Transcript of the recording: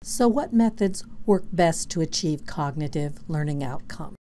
So what methods work best to achieve cognitive learning outcomes?